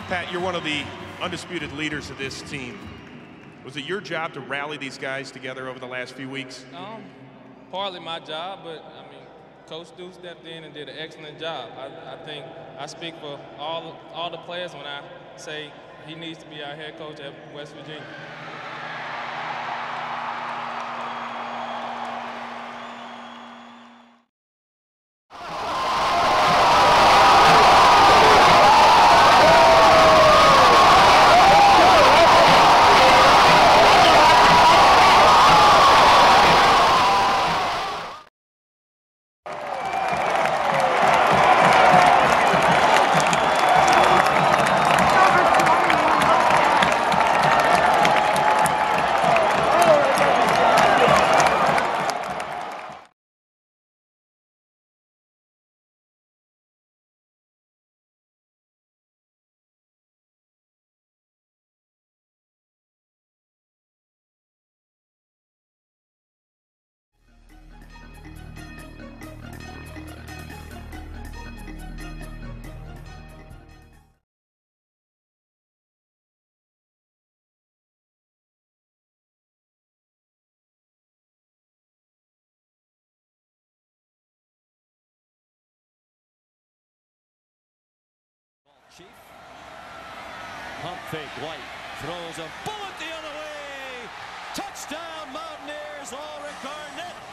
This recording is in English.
Pat, you're one of the undisputed leaders of this team. Was it your job to rally these guys together over the last few weeks? Partly my job, but I mean, Coach Duke stepped in and did an excellent job. I think I speak for all the players when I say he needs to be our head coach at West Virginia. Chief. Pump fake, White throws a bullet the other way. Touchdown, Mountaineers, Ulrich Garnett.